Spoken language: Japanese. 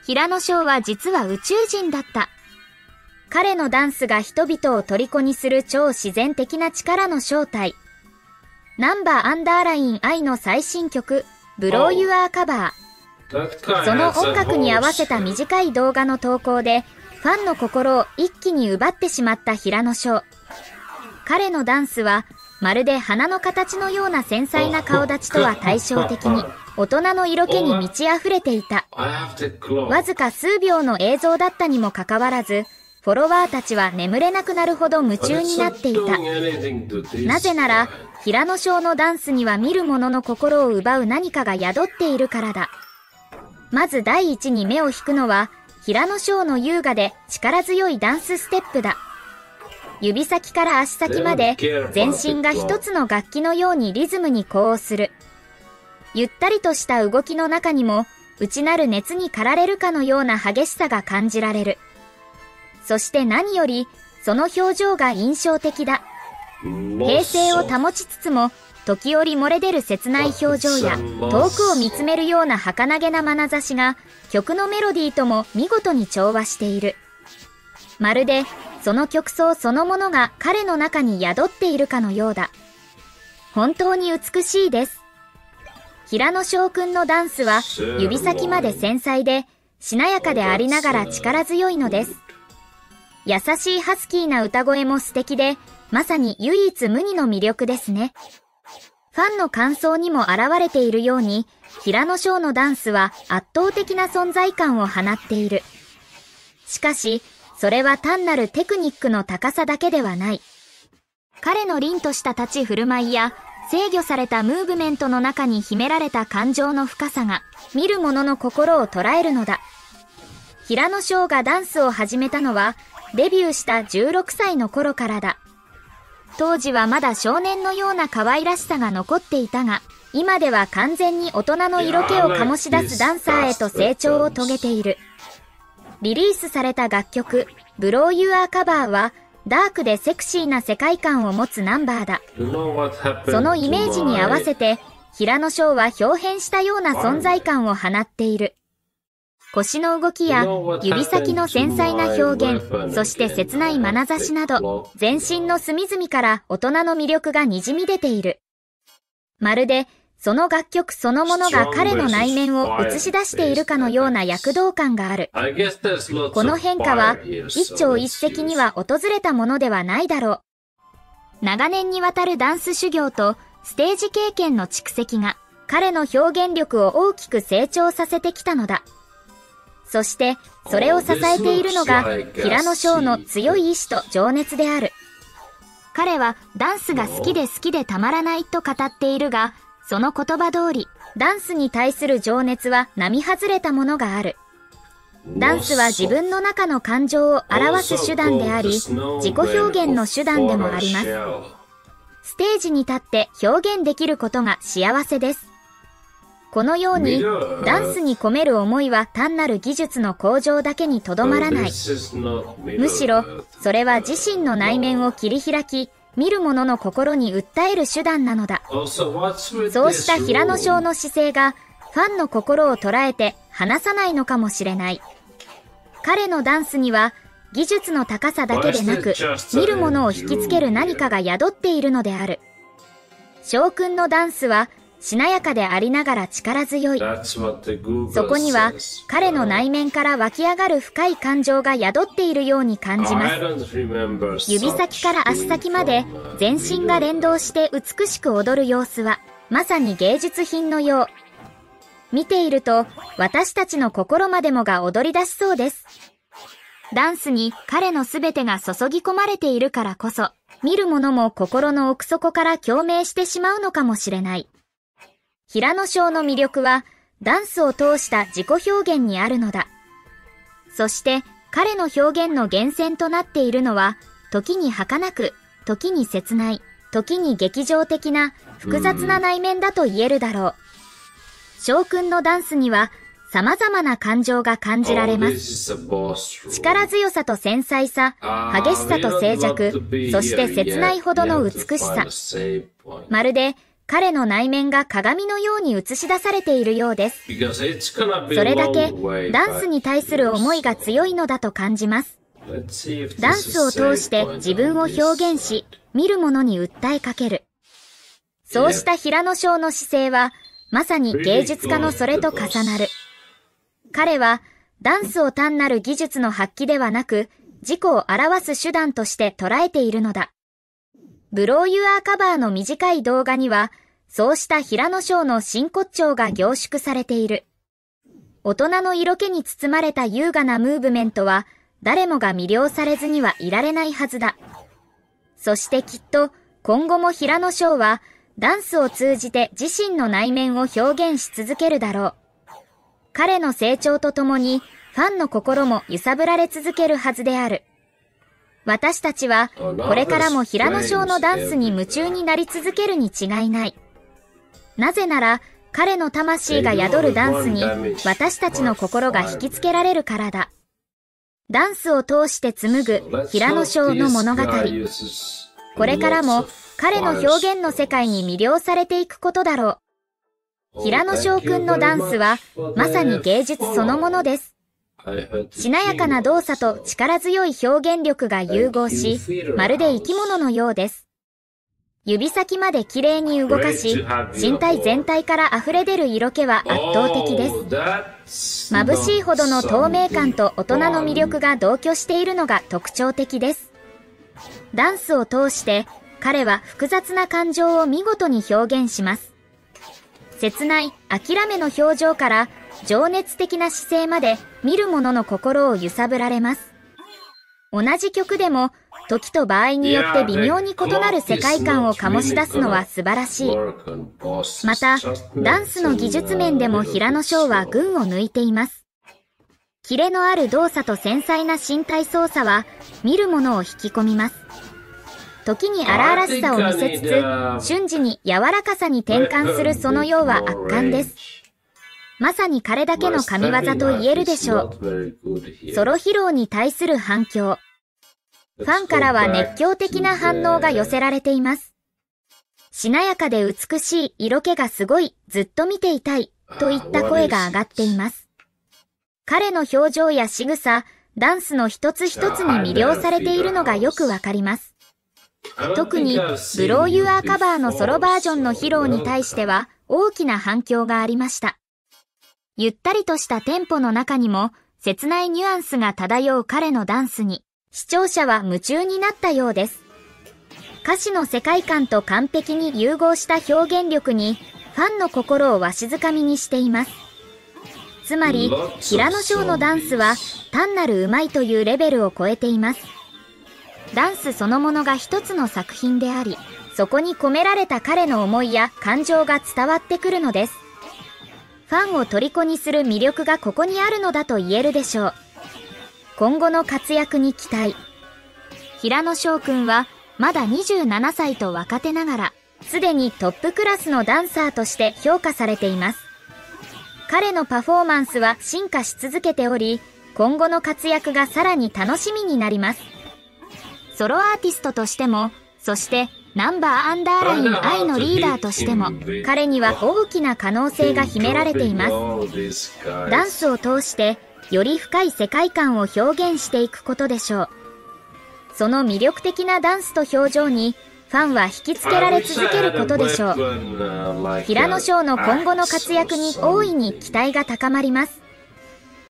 平野翔は実は宇宙人だった。彼のダンスが人々を虜にする超自然的な力の正体。ナンバーアンダーライン I の最新曲、ブローユアーカバー。その音楽に合わせた短い動画の投稿で、ファンの心を一気に奪ってしまった平野翔。彼のダンスは、まるで花の形のような繊細な顔立ちとは対照的に、大人の色気に満ち溢れていた。わずか数秒の映像だったにもかかわらず、フォロワーたちは眠れなくなるほど夢中になっていた。なぜなら、平野翔のダンスには見る者の心を奪う何かが宿っているからだ。まず第一に目を引くのは、平野翔の優雅で力強いダンスステップだ。指先から足先まで、全身が一つの楽器のようにリズムに呼応する。ゆったりとした動きの中にも、内なる熱に駆られるかのような激しさが感じられる。そして何より、その表情が印象的だ。平静を保ちつつも、時折漏れ出る切ない表情や、遠くを見つめるような儚げな眼差しが、曲のメロディーとも見事に調和している。まるで、その曲奏そのものが彼の中に宿っているかのようだ。本当に美しいです。平野翔くんのダンスは指先まで繊細でしなやかでありながら力強いのです。優しいハスキーな歌声も素敵で、まさに唯一無二の魅力ですね。ファンの感想にも表れているように、平野翔のダンスは圧倒的な存在感を放っている。しかし、それは単なるテクニックの高さだけではない。彼の凛とした立ち振る舞いや、制御されたムーブメントの中に秘められた感情の深さが、見る者の心を捉えるのだ。平野翔がダンスを始めたのは、デビューした16歳の頃からだ。当時はまだ少年のような可愛らしさが残っていたが、今では完全に大人の色気を醸し出すダンサーへと成長を遂げている。リリースされた楽曲、ブローユアーカバーは、ダークでセクシーな世界観を持つナンバーだ。そのイメージに合わせて、平野翔は表変したような存在感を放っている。腰の動きや指先の繊細な表現、そして切ない眼差しなど、全身の隅々から大人の魅力が滲み出ている。まるで、その楽曲そのものが彼の内面を映し出しているかのような躍動感がある。この変化は一朝一夕には訪れたものではないだろう。長年にわたるダンス修行とステージ経験の蓄積が彼の表現力を大きく成長させてきたのだ。そしてそれを支えているのが平野翔の強い意志と情熱である。彼はダンスが好きで好きでたまらないと語っているが、その言葉通り、ダンスに対する情熱は並外れたものがある。ダンスは自分の中の感情を表す手段であり、自己表現の手段でもあります。ステージに立って表現できることが幸せです。このように、ダンスに込める思いは単なる技術の向上だけにとどまらない。むしろ、それは自身の内面を切り開き、見る者の心に訴える手段なのだ。そうした平野翔の姿勢がファンの心を捉えて離さないのかもしれない。彼のダンスには技術の高さだけでなく、見る者を引きつける何かが宿っているのである。翔くんのダンスはしなやかでありながら力強い。そこには彼の内面から湧き上がる深い感情が宿っているように感じます。指先から足先まで全身が連動して美しく踊る様子はまさに芸術品のよう。見ていると私たちの心までもが踊り出しそうです。ダンスに彼の全てが注ぎ込まれているからこそ、見る者も心の奥底から共鳴してしまうのかもしれない。平野翔の魅力はダンスを通した自己表現にあるのだ。そして彼の表現の源泉となっているのは、時に儚く、時に切ない、時に劇場的な複雑な内面だと言えるだろう。翔くんのダンスには様々な感情が感じられます。力強さと繊細さ、激しさと静寂、そして切ないほどの美しさ。まるで彼の内面が鏡のように映し出されているようです。それだけダンスに対する思いが強いのだと感じます。ダンスを通して自分を表現し、見る者に訴えかける。そうした平野紫耀の姿勢は、まさに芸術家のそれと重なる。彼は、ダンスを単なる技術の発揮ではなく、自己を表す手段として捉えているのだ。ブローユアーカバーの短い動画には、そうした平野紫耀の真骨頂が凝縮されている。大人の色気に包まれた優雅なムーブメントは、誰もが魅了されずにはいられないはずだ。そしてきっと、今後も平野紫耀は、ダンスを通じて自身の内面を表現し続けるだろう。彼の成長とともに、ファンの心も揺さぶられ続けるはずである。私たちは、これからも平野紫耀のダンスに夢中になり続けるに違いない。なぜなら、彼の魂が宿るダンスに、私たちの心が引きつけられるからだ。ダンスを通して紡ぐ平野紫耀の物語。これからも彼の表現の世界に魅了されていくことだろう。平野紫耀くんのダンスはまさに芸術そのものです。しなやかな動作と力強い表現力が融合し、まるで生き物のようです。指先まで綺麗に動かし、身体全体から溢れ出る色気は圧倒的です。眩しいほどの透明感と大人の魅力が同居しているのが特徴的です。ダンスを通して彼は複雑な感情を見事に表現します。切ない諦めの表情から情熱的な姿勢まで見る者の心を揺さぶられます。同じ曲でも時と場合によって微妙に異なる世界観を醸し出すのは素晴らしい。また、ダンスの技術面でも平野紫耀は群を抜いています。キレのある動作と繊細な身体操作は見る者を引き込みます。時に荒々しさを見せつつ、瞬時に柔らかさに転換するその様は圧巻です。まさに彼だけの神業と言えるでしょう。ソロ披露に対する反響。ファンからは熱狂的な反応が寄せられています。しなやかで美しい色気がすごい、ずっと見ていたい、といった声が上がっています。彼の表情や仕草、ダンスの一つ一つに魅了されているのがよくわかります。特に、ブローユアーカバーのソロバージョンの披露に対しては大きな反響がありました。ゆったりとしたテンポの中にも切ないニュアンスが漂う彼のダンスに、視聴者は夢中になったようです。歌詞の世界観と完璧に融合した表現力にファンの心をわしづかみにしています。つまり、平野紫耀のダンスは単なる上手いというレベルを超えています。ダンスそのものが一つの作品であり、そこに込められた彼の思いや感情が伝わってくるのです。ファンを虜にする魅力がここにあるのだと言えるでしょう。今後の活躍に期待。平野紫耀くんはまだ27歳と若手ながら、すでにトップクラスのダンサーとして評価されています。彼のパフォーマンスは進化し続けており、今後の活躍がさらに楽しみになります。ソロアーティストとしても、そしてナンバーアンダーライン愛のリーダーとしても、彼には大きな可能性が秘められています。ダンスを通して、より深い世界観を表現していくことでしょう。その魅力的なダンスと表情にファンは引きつけられ続けることでしょう。平野紫耀の今後の活躍に大いに期待が高まります。